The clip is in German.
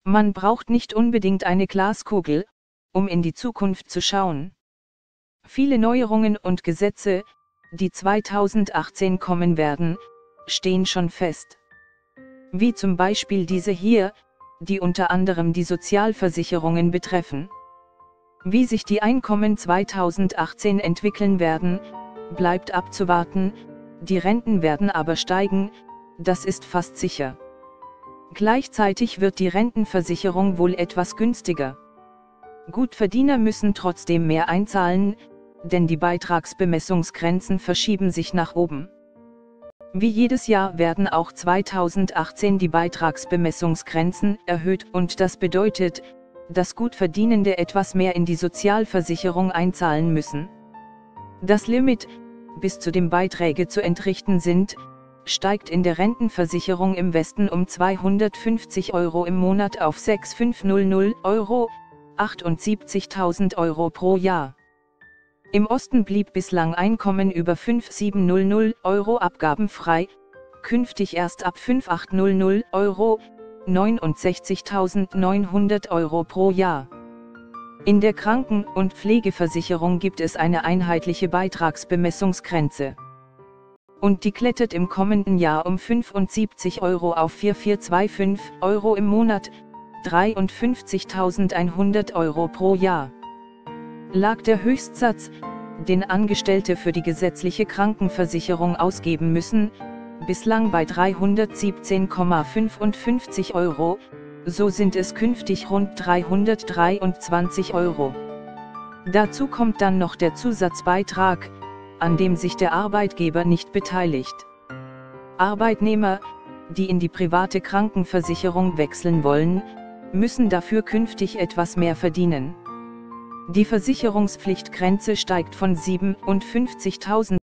Man braucht nicht unbedingt eine Glaskugel, um in die Zukunft zu schauen. Viele Neuerungen und Gesetze, die 2018 kommen werden, stehen schon fest. Wie zum Beispiel diese hier, die unter anderem die Sozialversicherungen betreffen. Wie sich die Einkommen 2018 entwickeln werden, bleibt abzuwarten, die Renten werden aber steigen, das ist fast sicher. Gleichzeitig wird die Rentenversicherung wohl etwas günstiger. Gutverdiener müssen trotzdem mehr einzahlen, denn die Beitragsbemessungsgrenzen verschieben sich nach oben. Wie jedes Jahr werden auch 2018 die Beitragsbemessungsgrenzen erhöht und das bedeutet, dass Gutverdienende etwas mehr in die Sozialversicherung einzahlen müssen. Das Limit, bis zu dem Beiträge zu entrichten sind, steigt in der Rentenversicherung im Westen um 250 € im Monat auf 6.500 €, 78.000 € pro Jahr. Im Osten blieb bislang Einkommen über 5.700 € abgabenfrei, künftig erst ab 5.800 €, 69.900 € pro Jahr. In der Kranken- und Pflegeversicherung gibt es eine einheitliche Beitragsbemessungsgrenze. Und die klettert im kommenden Jahr um 75 € auf 4.425 € im Monat, 53.100 € pro Jahr. Lag der Höchstsatz, den Angestellte für die gesetzliche Krankenversicherung ausgeben müssen, bislang bei 317,55 €, so sind es künftig rund 323 €. Dazu kommt dann noch der Zusatzbeitrag, an dem sich der Arbeitgeber nicht beteiligt. Arbeitnehmer, die in die private Krankenversicherung wechseln wollen, müssen dafür künftig etwas mehr verdienen. Die Versicherungspflichtgrenze steigt von 57.000